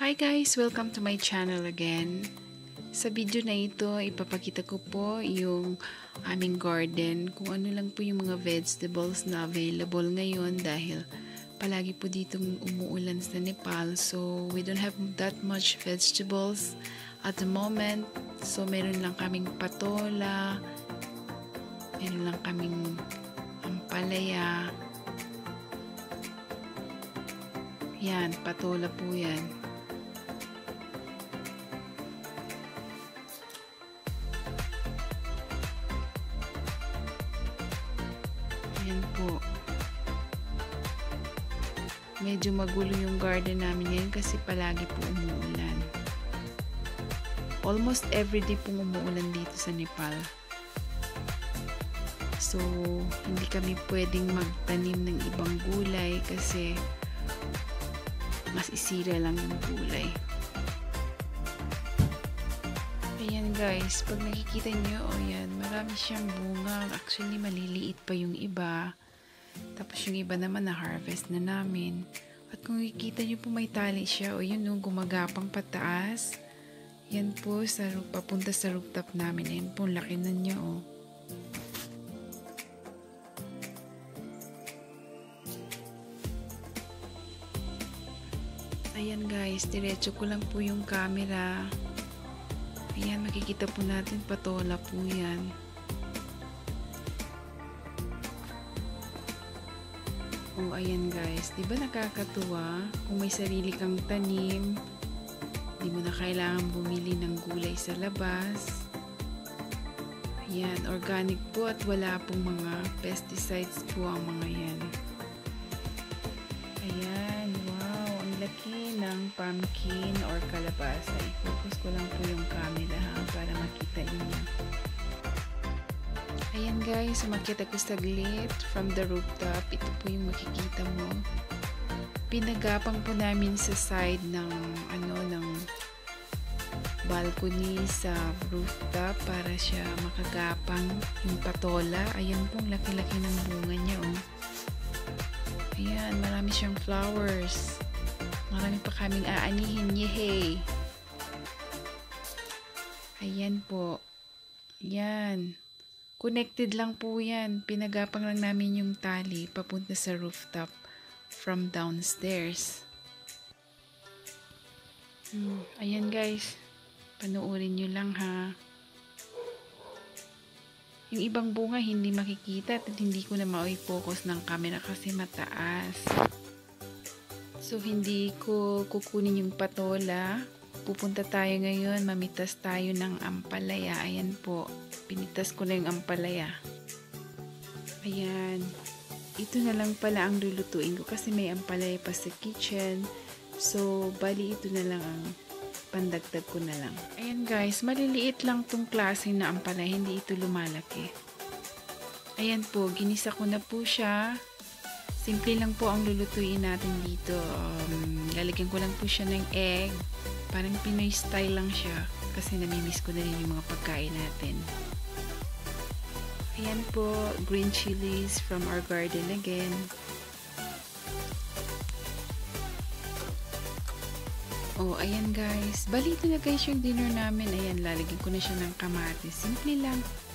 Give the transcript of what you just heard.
Hi guys! Welcome to my channel again. Sa video na ito, ipapakita ko po yung aming garden, kung ano lang po yung mga vegetables na available ngayon dahil palagi po ditong umuulan sa Nepal. So, we don't have that much vegetables at the moment. So, meron lang kaming patola, meron lang kaming ampalaya. Yan, patola po yan. Ayan po. Medyo magulo yung garden namin ngayon kasi palagi po umuulan. Almost everyday pong umuulan dito sa Nepal. So, hindi kami pwedeng magtanim ng ibang gulay kasi mas isira lang yung gulay. Ayan guys, pag nakikita nyo, yan, marami siyang bunga. Actually, maliliit pa yung iba. Tapos yung iba naman na-harvest na namin. At kung nakikita nyo po may tali siya, yun yung gumagapang pataas. Yan po, papunta sa rooftop namin. Ayan po, laki na niya Ayan guys, diretso ko lang po yung camera. Ayan, makikita po natin, patola po yan. Ayan guys, di ba nakakatuwa? Kung may sarili kang tanim, di mo na kailangan bumili ng gulay sa labas. Ayan, organic po at wala pong mga pesticides po ang mga yan. Ayan, wow, ang laki ng pumpkin or kalabasa. I-focus ko lang po yung camera para makita niyo. Ayan guys, umakyat ako saglit from the rooftop. Ito po yung makikita mo. Pinagapang po namin sa side ng ng balcony sa rooftop para siya makagapang yung patola. Ayan po, laki-laki ng bunga niya Ayan, marami siyang flowers. Marami pa kaming aanihin. Yehey! Ayan po. Ayan. Connected lang po yan. Pinagapang lang namin yung tali papunta sa rooftop from downstairs. Ayan guys. Panoorin nyo lang ha. Yung ibang bunga hindi makikita at hindi ko na ma-focus ng camera kasi mataas. So hindi ko kukunin yung patola. Pupunta tayo ngayon, mamitas tayo ng ampalaya. Ayan po, pinitas ko na yung ampalaya. Ayan, ito na lang pala ang lulutuin ko kasi may ampalaya pa sa kitchen. So, bali ito na lang ang pandagdag ko na lang. Ayan guys, maliliit lang tong klase na ampalaya, hindi ito lumalaki. Ayan po, ginisa ko na po siya. Simple lang po ang lulutuin natin dito. Lalagyan ko lang po siya ng egg. Parang Pinoy style lang siya kasi namimiss ko na rin yung mga pagkain natin. Ayan po, green chilies from our garden again. Ayan guys. Bali ito na guys yung dinner namin. Ayan, lalagyan ko na siya ng kamatis. Simple lang.